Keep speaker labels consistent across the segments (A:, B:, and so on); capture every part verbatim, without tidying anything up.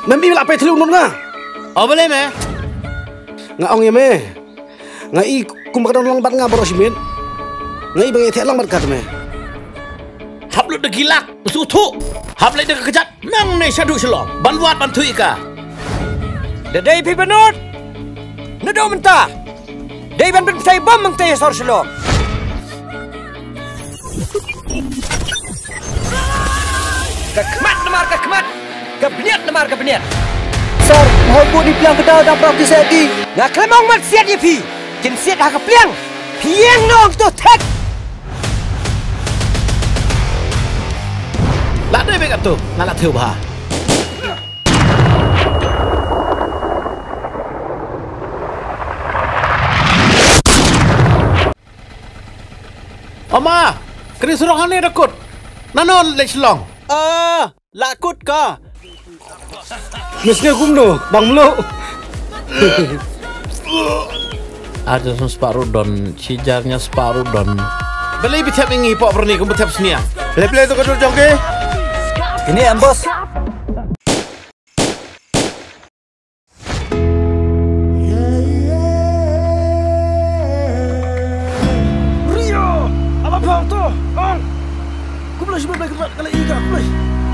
A: Mami lah apa telung nun nga?
B: Oh boleh me?
A: Nga ong ya me. Nga i kumakan lang bat nga baro simin. Nga i bangai tek lang bat kat me.
B: Hap lu degilak, usutu. Hap lay deg kejat, nang ne syadu shalom. Banwat bantui ka.
C: Dadai pi benut. Nado mentah. Dai ban ben sai bom mang tay sor shalom. Kekmat nemar kekmat. Kebeniat nemar kebeniat.
D: Sir, mau buat di pelang kedal dan praktis lagi.
C: Nak kelemong mat siat ye pi. Kin siat ha kepliang. Piang nong tu tek.
B: Lak deh bekat tu, ngalak tiu bah. Oma, kini suruh ane dekut. Nanon lek selong.
C: Ah, lakut ka.
A: Mesnya kumno, bang melo.
B: Ada sun separuh don, cijarnya separuh don. Beli bitap ini pok perni kum bitap semia.
A: Beli-beli tu kedul jongke.
D: Ini em bos.
A: Rio, apa bang tu? Ang, kumlah si beli kerja kalau ikan kumlah.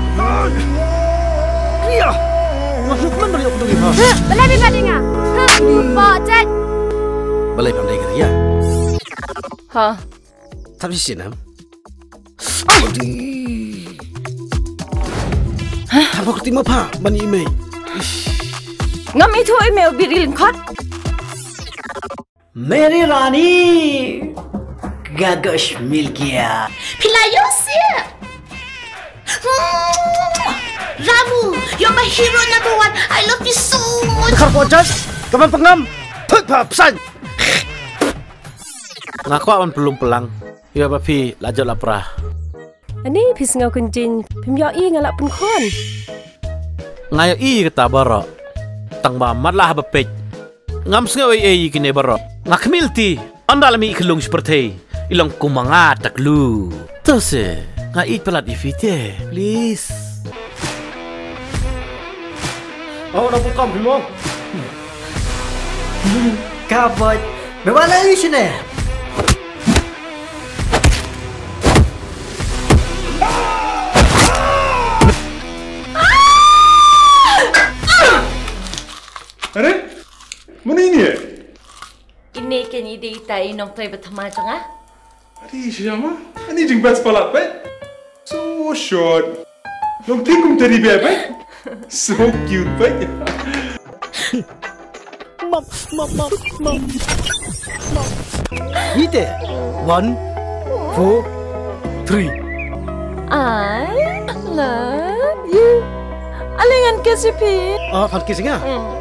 A: Rio, masuk mana beli aku tu ni?
E: Hah, beli beli dengar. Hah, pok cek.
A: Beli pandai kerja.
E: Hah.
A: Tapi sinam.
E: Hah?
A: Apa kerti apa? Bani email.
E: Ngam itu email birilin kot.
D: मेरी रानी गगश मिल गया.
F: Pilayosnya. Ramu, you're my hero number one. I love you so much.
A: Kar pojat, kaman pengam. Put pa pesan.
B: Ngaku awan belum pelang. Ya papi, lajut lapra.
E: Ani pis ngau kunjin, pim yo i ngalak pun kon.
B: Ngayo i kata baro. Tang mamat lah bepek. Ngam sengaw i i kini baro. Ngakmilti, anda lami ikelung seperti ilang kumanga taklu. Terus ngai pelat ifite, please.
A: Oh, nak pukam bimong.
D: Kabut. Bagaimana ini sini?
G: Are? Mana ini ya?
F: Ini kan ide itai nong toy bertema jangan?
G: Adi siapa? Ini jengbat sepalat pe? So short. Nong tingkum tadi bebe? So cute pe?
A: Mom, mom, mom, mom. Ite. One, four, three.
E: I love you. Alingan kesipi.
A: Ah, fakir singa.
E: Hmm.